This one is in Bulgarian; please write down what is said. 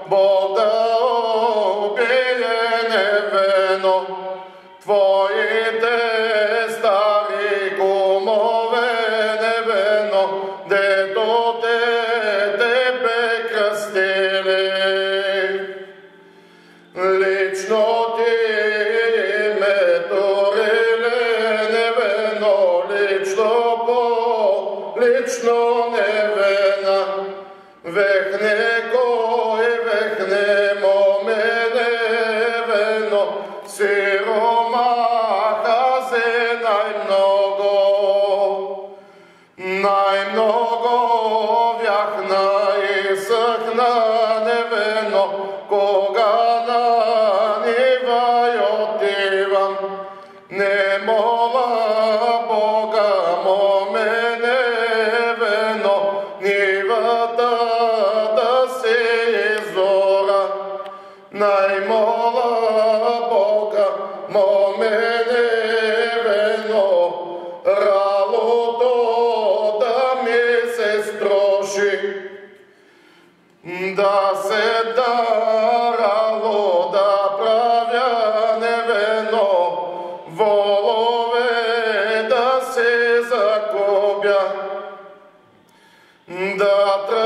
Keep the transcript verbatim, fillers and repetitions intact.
Бог да убие невинно. Твоите стари кумове невинно, дето те тебе кръстили. Лично ти ме турили невинно, лично по лично невина. Вехне кой, вехне момене невинно, сиромаха се най-много. Най-много вяхна и съхна невинно, кога на нива отивам. Не мола Бога, моме невинно, нивата да се изора. Най-мола Бога, моме невинно, ралото да ми се строши. Да се дарало да правя невинно, волове да се закобя. Да